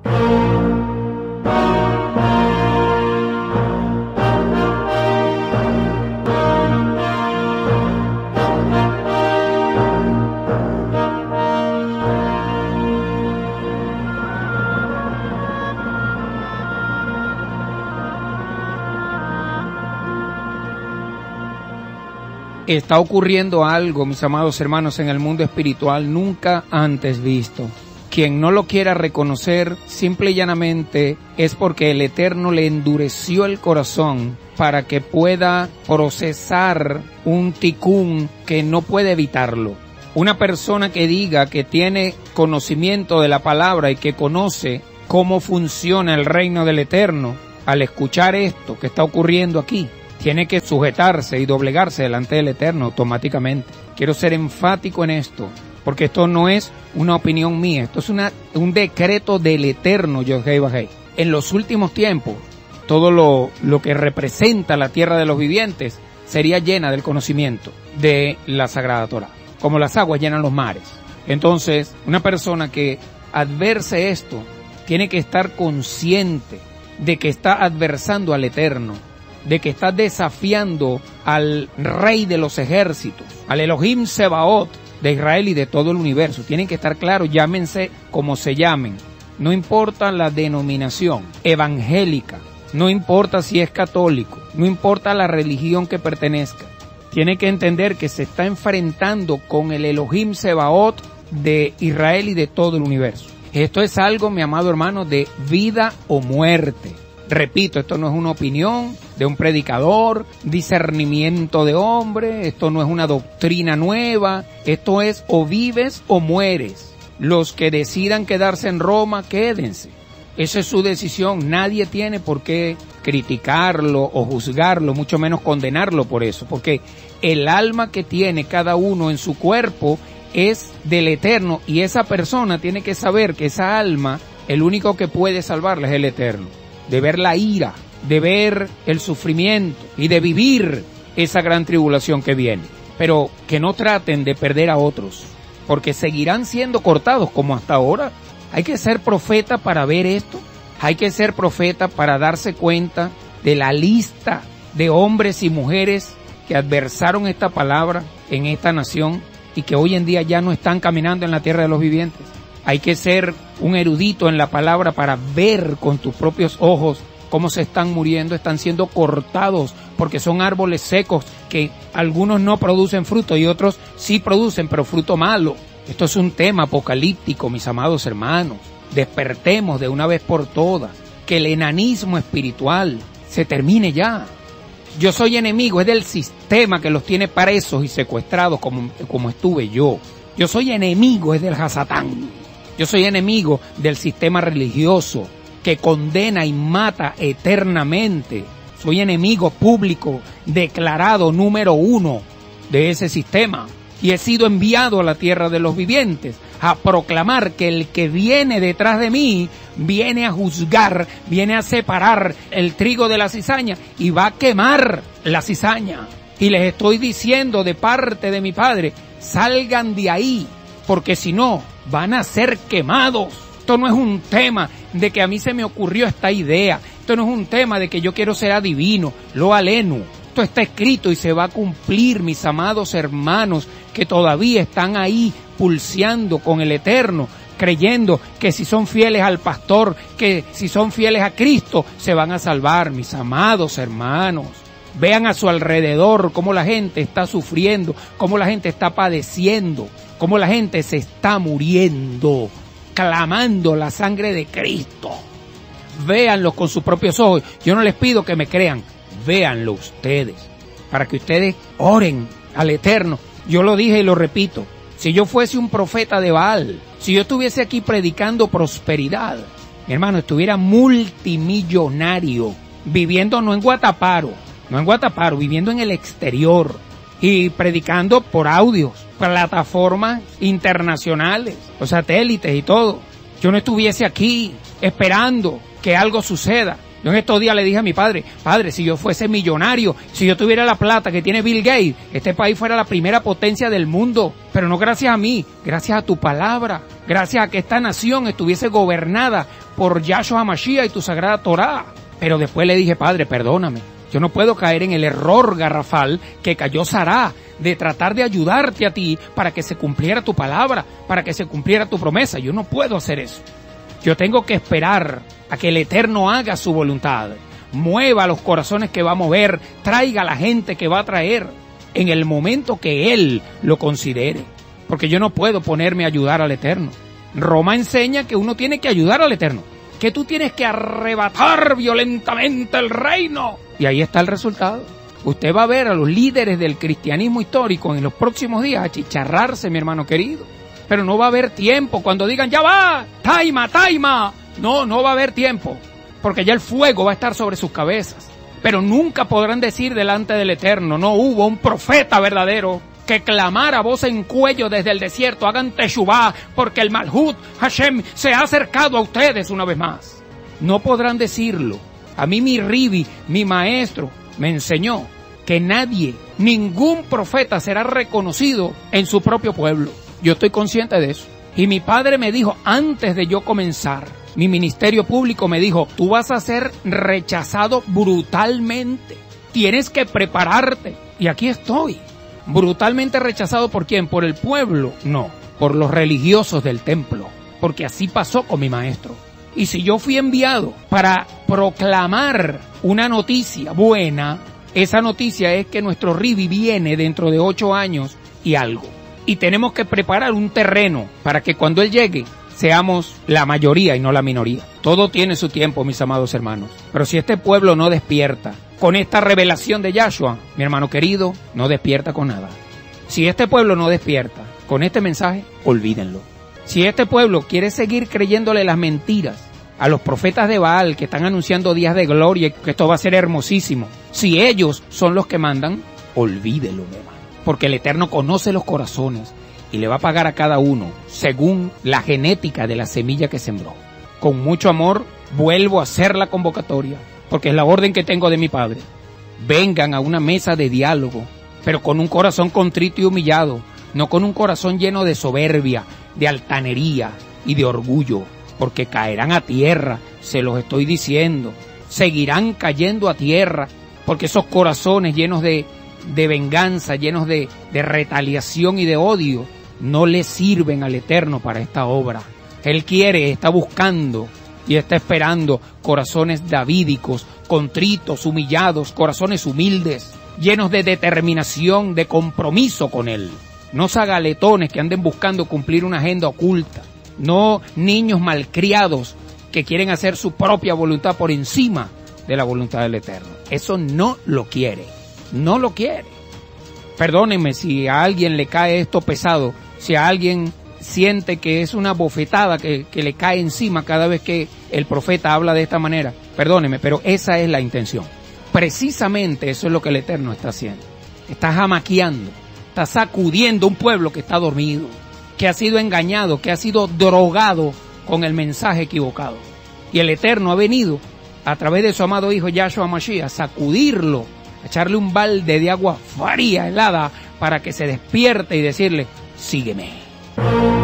Está ocurriendo algo, mis amados hermanos, en el mundo espiritual nunca antes visto. Quien no lo quiera reconocer, simple y llanamente, es porque el Eterno le endureció el corazón para que pueda procesar un ticún que no puede evitarlo. Una persona que diga que tiene conocimiento de la palabra y que conoce cómo funciona el reino del Eterno, al escuchar esto que está ocurriendo aquí, tiene que sujetarse y doblegarse delante del Eterno automáticamente. Quiero ser enfático en esto, porque esto no es una opinión mía, esto es un decreto del Eterno, Yod-Heh Vah-Heh. En los últimos tiempos, todo lo que representa la tierra de los vivientes sería llena del conocimiento de la Sagrada Torah, como las aguas llenan los mares. Entonces, una persona que adverse esto, tiene que estar consciente de que está adversando al Eterno, de que está desafiando al Rey de los ejércitos, al Elohim Sebaot de Israel y de todo el universo. Tienen que estar claros, llámense como se llamen. No importa la denominación evangélica, no importa si es católico, no importa la religión que pertenezca. Tiene que entender que se está enfrentando con el Elohim Sebaot de Israel y de todo el universo. Esto es algo, mi amado hermano, de vida o muerte. Repito, esto no es una opinión de un predicador, discernimiento de hombre, esto no es una doctrina nueva, esto es o vives o mueres. Los que decidan quedarse en Roma, quédense. Esa es su decisión, nadie tiene por qué criticarlo o juzgarlo, mucho menos condenarlo por eso, porque el alma que tiene cada uno en su cuerpo es del Eterno y esa persona tiene que saber que esa alma, el único que puede salvarla es el Eterno. De ver la ira, de ver el sufrimiento y de vivir esa gran tribulación que viene. Pero que no traten de perder a otros, porque seguirán siendo cortados como hasta ahora. Hay que ser profeta para ver esto. Hay que ser profeta para darse cuenta de la lista de hombres y mujeres que adversaron esta palabra en esta nación y que hoy en día ya no están caminando en la tierra de los vivientes. Hay que ser un erudito en la palabra para ver con tus propios ojos cómo se están muriendo, están siendo cortados porque son árboles secos que algunos no producen fruto y otros sí producen, pero fruto malo. Esto es un tema apocalíptico, mis amados hermanos. Despertemos de una vez por todas, que el enanismo espiritual se termine ya. Yo soy enemigo, es del sistema que los tiene presos y secuestrados como estuve yo. Yo soy enemigo, es del Hasatán. Yo soy enemigo del sistema religioso que condena y mata eternamente. Soy enemigo público, declarado número 1 de ese sistema. Y he sido enviado a la tierra de los vivientes a proclamar que el que viene detrás de mí viene a juzgar, viene a separar el trigo de la cizaña y va a quemar la cizaña. Y les estoy diciendo de parte de mi Padre, salgan de ahí, porque si no, van a ser quemados. Esto no es un tema de que a mí se me ocurrió esta idea. Esto no es un tema de que yo quiero ser adivino, lo aleno. Esto está escrito y se va a cumplir, mis amados hermanos, que todavía están ahí pulseando con el Eterno, creyendo que si son fieles al pastor, que si son fieles a Cristo, se van a salvar, mis amados hermanos. Vean a su alrededor cómo la gente está sufriendo, cómo la gente está padeciendo, cómo la gente se está muriendo, clamando la sangre de Cristo. Véanlo con sus propios ojos. Yo no les pido que me crean, véanlo ustedes, para que ustedes oren al Eterno. Yo lo dije y lo repito, si yo fuese un profeta de Baal, si yo estuviese aquí predicando prosperidad, mi hermano, estuviera multimillonario, viviendo no en Guataparo, viviendo en el exterior y predicando por audios, plataformas internacionales, los satélites y todo. Yo no estuviese aquí esperando que algo suceda. Yo en estos días le dije a mi padre, padre, si yo fuese millonario, si yo tuviera la plata que tiene Bill Gates, este país fuera la primera potencia del mundo. Pero no gracias a mí, gracias a tu palabra, gracias a que esta nación estuviese gobernada por Yahshua HaMashiach y tu sagrada Torá. Pero después le dije, padre, perdóname, yo no puedo caer en el error garrafal que cayó Sará, de tratar de ayudarte a ti para que se cumpliera tu palabra, para que se cumpliera tu promesa. Yo no puedo hacer eso. Yo tengo que esperar a que el Eterno haga su voluntad, mueva los corazones que va a mover, traiga a la gente que va a traer en el momento que Él lo considere. Porque yo no puedo ponerme a ayudar al Eterno. Roma enseña que uno tiene que ayudar al Eterno, que tú tienes que arrebatar violentamente el reino. Y ahí está el resultado. Usted va a ver a los líderes del cristianismo histórico en los próximos días achicharrarse, mi hermano querido. Pero no va a haber tiempo cuando digan, ya va, taima, taima. No va a haber tiempo, porque ya el fuego va a estar sobre sus cabezas. Pero nunca podrán decir delante del Eterno, no hubo un profeta verdadero que clamara a voz en cuello desde el desierto, hagan teshuvá, porque el Malhut Hashem se ha acercado a ustedes una vez más. No podrán decirlo. A mí mi Ribi, mi maestro, me enseñó que nadie, ningún profeta será reconocido en su propio pueblo. Yo estoy consciente de eso. Y mi padre me dijo, antes de yo comenzar mi ministerio público, me dijo, tú vas a ser rechazado brutalmente. Tienes que prepararte. Y aquí estoy. ¿Brutalmente rechazado por quién? ¿Por el pueblo? No, por los religiosos del templo. Porque así pasó con mi maestro. Y si yo fui enviado para proclamar una noticia buena, esa noticia es que nuestro Ribi viene dentro de 8 años y algo. Y tenemos que preparar un terreno para que cuando Él llegue, seamos la mayoría y no la minoría. Todo tiene su tiempo, mis amados hermanos. Pero si este pueblo no despierta con esta revelación de Yahshua, mi hermano querido, no despierta con nada. Si este pueblo no despierta con este mensaje, olvídenlo. Si este pueblo quiere seguir creyéndole las mentiras a los profetas de Baal que están anunciando días de gloria, que esto va a ser hermosísimo, si ellos son los que mandan, olvídelo, mi hermano. Porque el Eterno conoce los corazones y le va a pagar a cada uno según la genética de la semilla que sembró. Con mucho amor vuelvo a hacer la convocatoria, porque es la orden que tengo de mi Padre. Vengan a una mesa de diálogo, pero con un corazón contrito y humillado, no con un corazón lleno de soberbia, de altanería y de orgullo, porque caerán a tierra, se los estoy diciendo, seguirán cayendo a tierra, porque esos corazones llenos de venganza, llenos de retaliación y de odio, no le sirven al Eterno para esta obra. Él quiere, está buscando y está esperando corazones davídicos, contritos, humillados, corazones humildes, llenos de determinación, de compromiso con Él. No zagaletones que anden buscando cumplir una agenda oculta. No niños malcriados que quieren hacer su propia voluntad por encima de la voluntad del Eterno. Eso no lo quiere. No lo quiere. Perdónenme si a alguien le cae esto pesado, si a alguien siente que es una bofetada que le cae encima cada vez que el profeta habla de esta manera. Perdónenme, pero esa es la intención. Precisamente eso es lo que el Eterno está haciendo. Está jamaqueando, está sacudiendo un pueblo que está dormido, que ha sido engañado, que ha sido drogado con el mensaje equivocado. Y el Eterno ha venido a través de su amado Hijo Yahshua HaMashiach a sacudirlo, a echarle un balde de agua fría, helada, para que se despierte y decirle, sígueme.